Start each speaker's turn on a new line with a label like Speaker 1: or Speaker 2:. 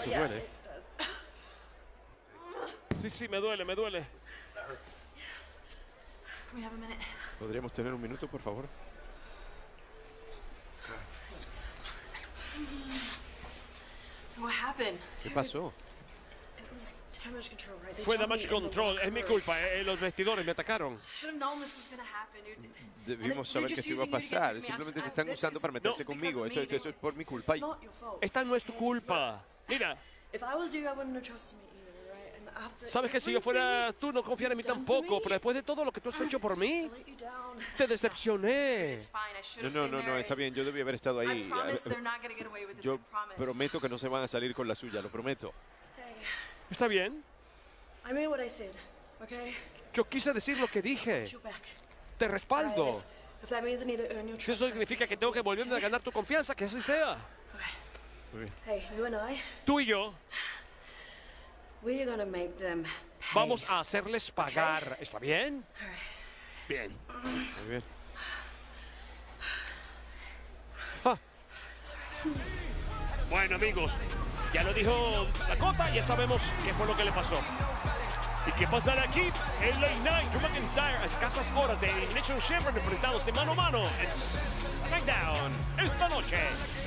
Speaker 1: eso duele.
Speaker 2: Sí, me duele, me duele.
Speaker 1: ¿Podríamos tener un minuto, por favor? ¿Qué pasó?
Speaker 2: Fue damage control, es mi culpa. Los vestidores me atacaron.
Speaker 1: Debimos saber que eso iba a pasar. Simplemente te están usando para meterse conmigo. Esto es por mi culpa.
Speaker 2: Esta no es tu culpa. Mira. Sabes que si yo fuera tú, no confiara en mí tampoco. Pero después de todo lo que tú has hecho por mí, te decepcioné.
Speaker 1: No, está bien. Yo debí haber estado ahí. Yo prometo que no se van a salir con la suya, lo prometo.
Speaker 2: Está bien. Yo quise decir lo que dije. Te respaldo. Si eso significa que tengo que volverme a ganar tu confianza, que así sea. Tú y yo vamos a hacerles pagar. ¿Está bien? Bien.
Speaker 1: Muy bien.
Speaker 2: Bueno, amigos, ya lo dijo Dakota, ya sabemos qué fue lo que le pasó. ¿Y qué pasará aquí? En Late Night, Drew McIntyre a escasas horas de Elimination Chamber enfrentados de mano a mano en SmackDown esta noche.